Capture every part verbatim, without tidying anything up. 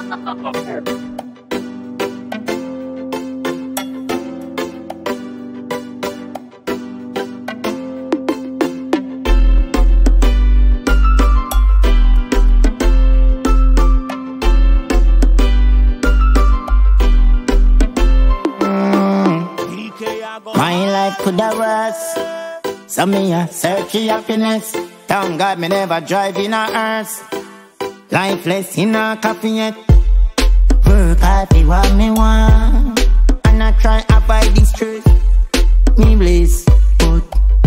My life could have worse. So me a search for happiness. Thank God me never drive in a hearse. Lifeless in a coffee yet. Work hard for what me want, and I try to avoid this truth. Me bliss, but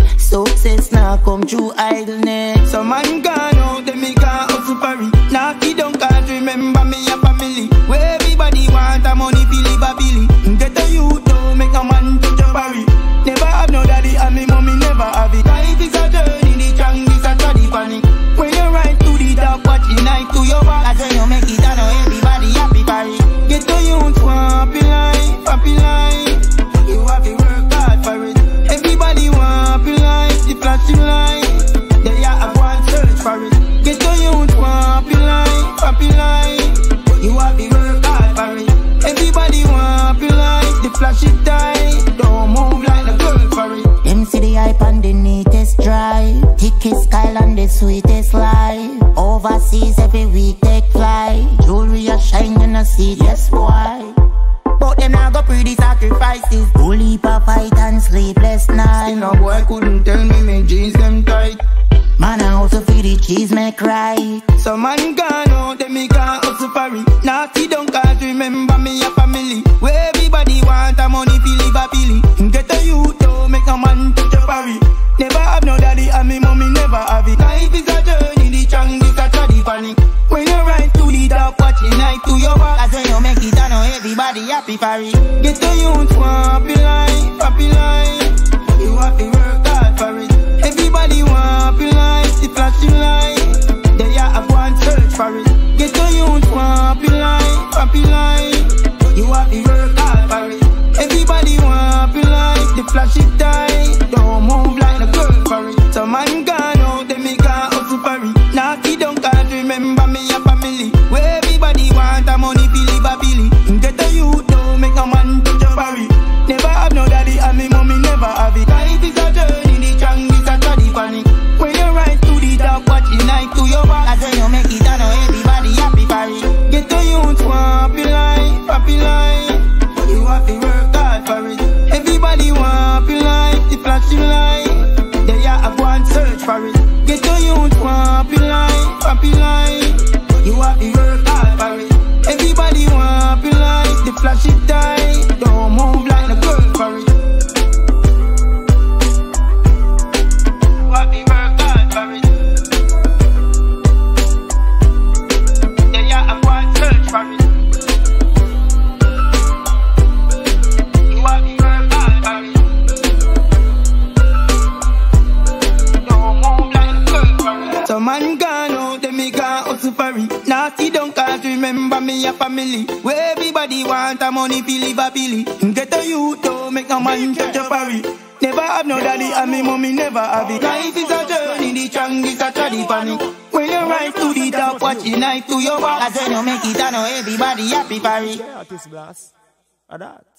success now come through idleness. So man gone out, then me can't hustle for it. Now he don't can't remember me a family. Where everybody want a money fi live a billy. Get a youth don't make a man touch a barry. Never have no daddy and me mommy never have it. Life is a journey, the strong is a tragedy panic. When you ride to the top, watch the night to your back. I say you make it, I know everybody happy for it. Get a youth for happy life, happy life. You have to work hard for it. Everybody want happy life, the flashing light. They are one search for it. Get a youth for happy life, happy life. You have to work hard for it. Everybody want happy life, the flashing tight. Don't move like the girl for it. Them see the hype and the neatest drive. Thickest style and the sweetest life. Overseas every week take flight. Jewelry a shine and a see, yes boy. But them now go pretty sacrifices. Whole heap of fight and sleepless night. Still no boy couldn't tell me my jeans them tight. Man I also feel the cheese make right. So man gone out, then me can't hustle for it. Naughty don't can't remember me a family. Where everybody want a money fi live a billy. Get a youth don't make a man touch a parry. Never have no daddy and me mommy never have it. Life is a journey, the strong is a tragedy panic. When you ride to the top, watch the night to your back. I say you make it, I know everybody happy for it. Get a youth for happy life, happy life. You have to work hard for it. Everybody want happy life, the flashing light. They are one search for it. Get a youth for happy life, happy life. You have to work hard for it. Everybody want happy life, the flashing tight. Don't move like the girl for it. So man gone out, then me can't hustle for it. Naughty don't can't remember me a family. Where everybody want a money fi live a billy. Get a youth don't make a man touch a barry. Never have no daddy and me mommy never have it. Life is a journey, the strong is a tragedy panic. When you ride to the top, watch the night to your back. I say you make it, I know everybody happy for it. Get a youth for happy life, happy life. You have to work hard for it. Everybody want happy life, the flashing light. They are one search for it. Get a youth for happy life, happy life. You have to work hard for it. Everybody want happy life, the flashing tight. Don't move like the girl for it. You have to work hard for it. They are one search for it. So man gone out, then me can't hustle for it. Naughty don't can't remember me a family. Where everybody want a money fi live a billy. Get a youth don't make a man touch a parry. Never have no daddy and me mommy never have it. Life is a journey, the strong is a tragedy panic. When you rise to the top, watch the night to your back. I say you make it, I know everybody happy for it. Yeah, artist blast. A that.